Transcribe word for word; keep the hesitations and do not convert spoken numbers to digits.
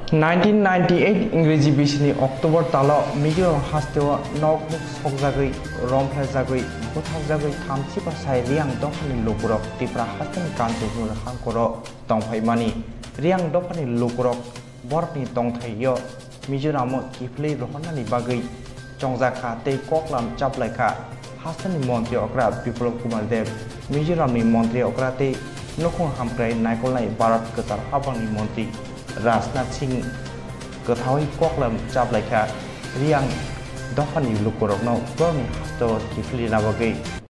nineteen ninety-eight इंग्रेजी बिसनि October तालो मिजोराम हास्तेओ नौखुक सकजागै रमफ्लायजागै बुथारजागै थामथि बासाय रियां दफानि लुकुरक टिप्रा हास्तेनि कान्टुर हांखरो तongphaimani रियां दफानि लुकुरक बरकनि tongthaio मिजोराम किफिलwi rohornai bagwi चंगजाखा तै कोकलाम चापलायखा हास्तेनि मोंत्रि okra Biplob Deb मिजोरामनि मोंत्रि okra तै नुखुंग हामफ्राय नायखलनाय Bharat गोतार हाबांनि मोंत्रि Rajnatha Singh kethawai koklam chaplaika riang dophani lukurokno borni hasto kiphilwi na bagwi